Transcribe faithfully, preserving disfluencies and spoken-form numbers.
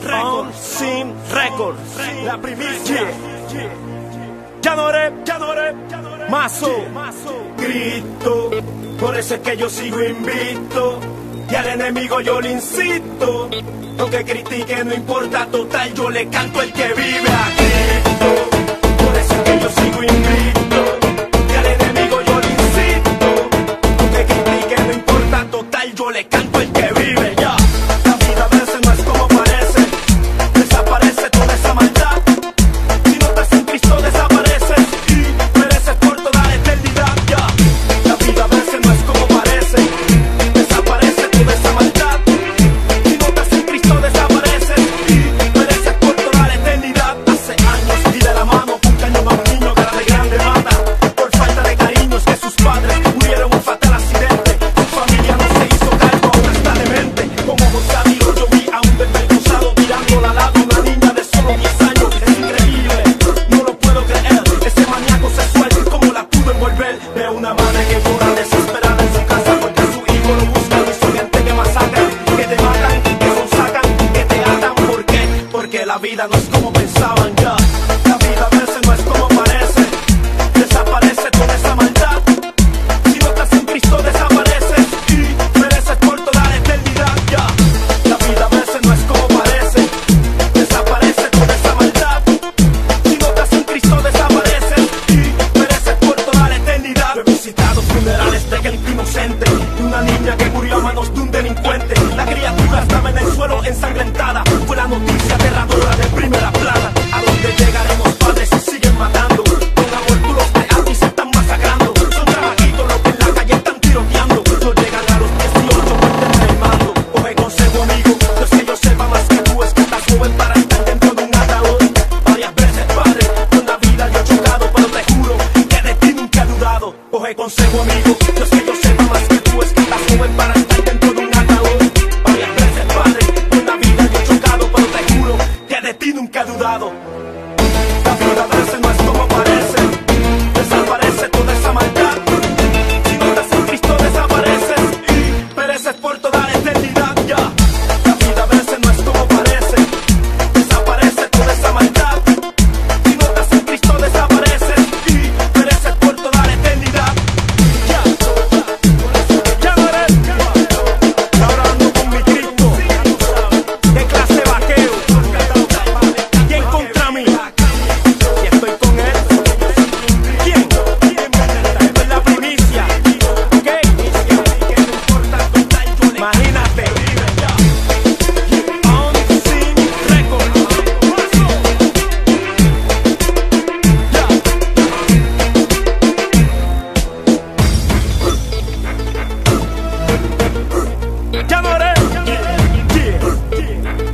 Records, Sin Records, la primicia. Ya no haré, ya no haré, Mazo, grito, por eso es que yo sigo invicto. Y al enemigo yo le incito, aunque critique no importa, total yo le canto el que vive a Cristo. Por eso es que yo sigo invicto. Y al enemigo yo le incito, aunque critique no importa, total yo le canto el que vive ya. La vida a veces no es como parece, desaparece toda esa maldad. Si no estás en Cristo desapareces y pereces por toda la eternidad ya. La vida a veces no es como parece, desaparece toda esa maldad. Si no estás en Cristo desapareces y pereces por toda la eternidad. Hace años y de la mano un cañón a un niño que era de grande mata, por falta de cariños que sus padres murieron en un fatal accidente. Su familia no se hizo cargo, ahora está demente. Como José Amigo yo vi a un desvergonzado tirando al lado una niña de solo diez años. Es increíble, no lo puedo creer. Ese maníaco sexual, ¿cómo la pudo envolver? Veo una madre que llora desesperada en su casa porque su hijo lo busca. Y son gente que masacran, que te matan, que sonsacan, que te atan. ¿Por qué? Porque la vida no es como pensaban ya. La vida a veces no es como parece, desaparece toda esa maldad. Si no estás en Cristo desapareces y pereces por toda la eternidad ya. La vida a veces no es como parece, desaparece toda esa maldad. Si no estás en Cristo desapareces y pereces por toda la eternidad. Yo he visitado funerales de gente inocente, de una niña que murió a manos de un delincuente. La criatura estaba en el suelo ensangrentada, fue la noticia aterradora de primera plana. ¿A dónde llegaremos, padres, si siguen matando? Con amor tú los dejas y se están masacrando. Son trabajitos los que en la calle están tiroteando. No llegan a los dieciocho, cuenten el mando. Coge consejo, amigo, no es que yo sepa más que tú, es que estás joven para estar dentro de un ataúd. Varias veces, padre, con la vida yo he chocado, pero te juro que de ti nunca he dudado. Coge consejo, amigo, no es que yo sepa más que tú, es que estás joven para estar dentro de un ataúd. Varias veces, padre, con la vida yo he chocado, pero te juro que de ti nunca he dudado. La vida a veces no es como parece, desaparece toda esa maldad. Si no estás en Cristo desapareces y pereces por toda la eternidad ya. La vida a veces no es como parece, desaparece toda esa maldad. Si no estás en Cristo desapareces y pereces por toda la eternidad ya. Ya no eres, ahora ando con mi Cristo, de clase vaqueo. ¿Quién contra mí? Si estoy con él, ¿quién? Esto es la primicia, ¿ok? Imagínate. On Sin Records. Ya no haré. Yeah.